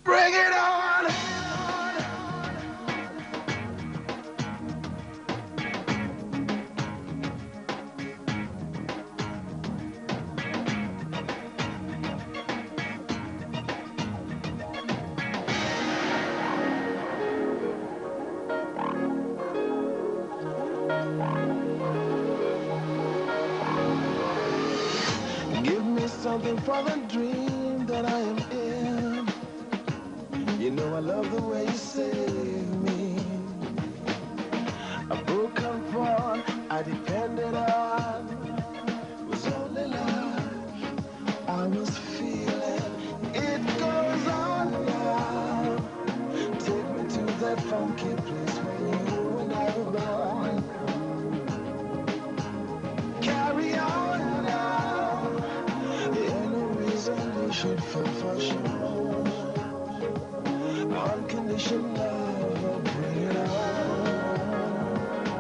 Bring it on! Give me something for the dream that I am in. You know I love the way you save me. A broken fall I depended on was only love I was feeling. It goes on now. Take me to that funky place where you and I were born. Carry on now. There ain't no reason you should feel for sure. Unconditional love, bring it on.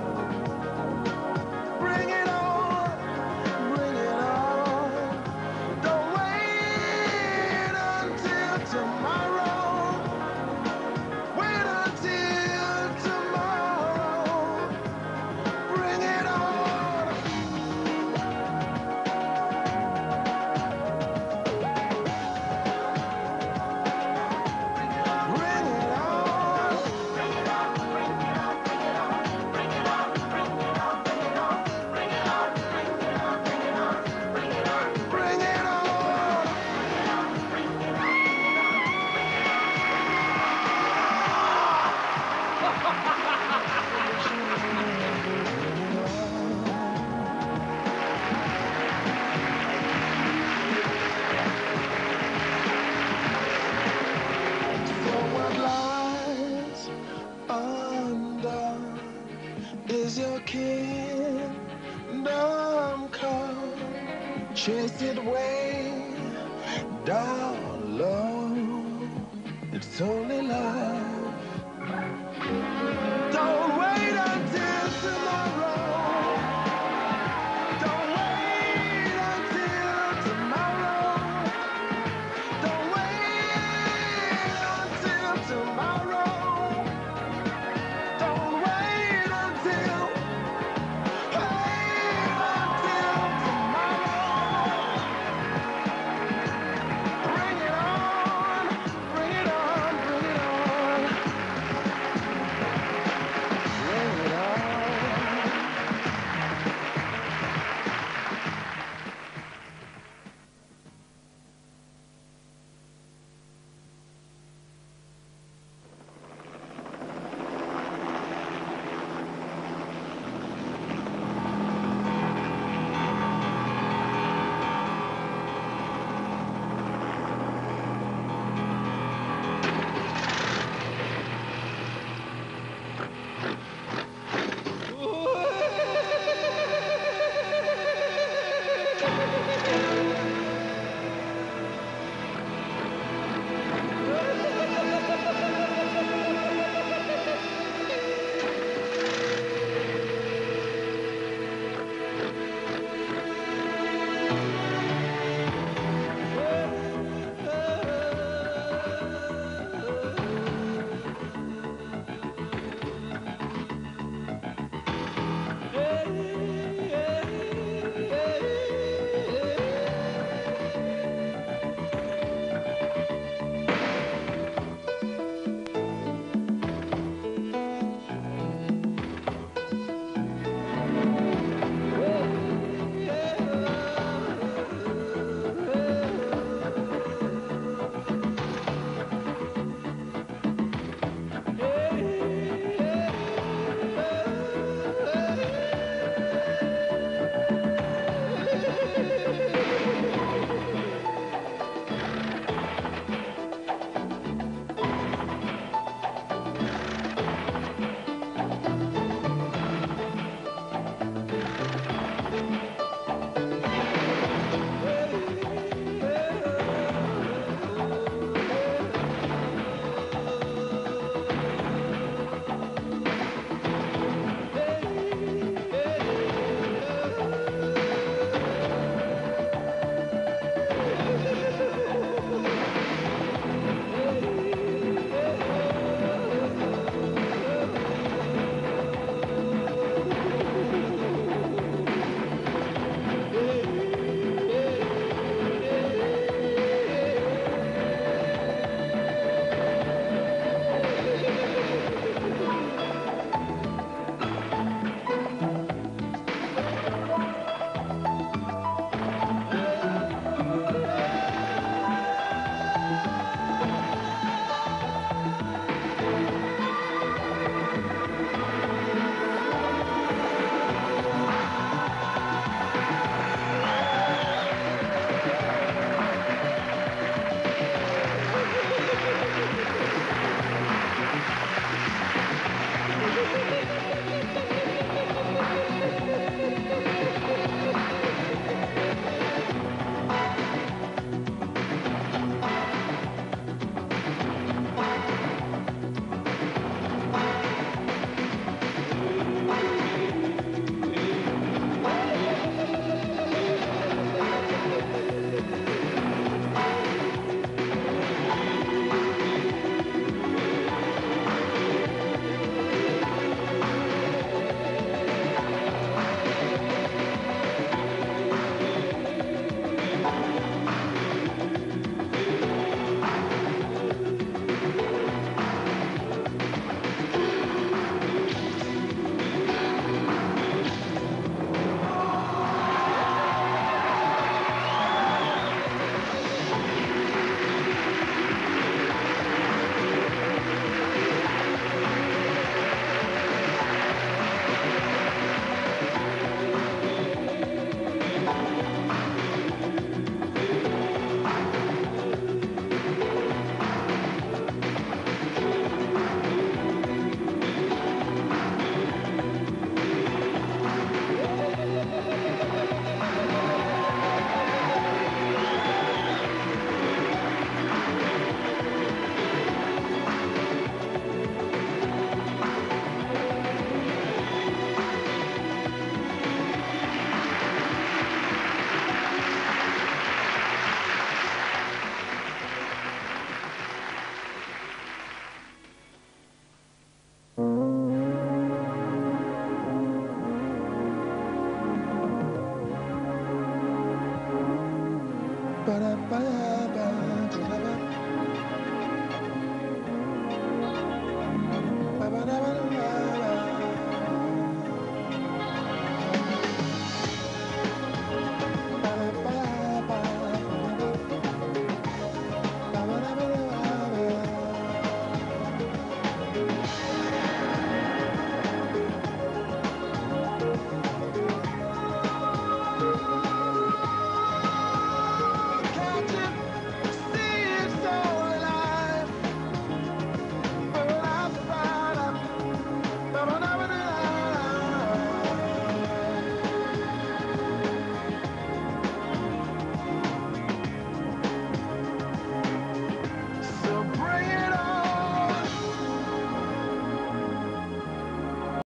Bring it on, bring it on. Don't wait until tomorrow. Wait until tomorrow. Bring it on. Bring it on. Bring it on. For what lies under is your kingdom come. Chase it way down low. It's only love. Don't wait until tomorrow. Don't wait until tomorrow. Don't wait until tomorrow. Don't wait until tomorrow. Bring it on, bring it on, bring it on. ba-da-ba-da.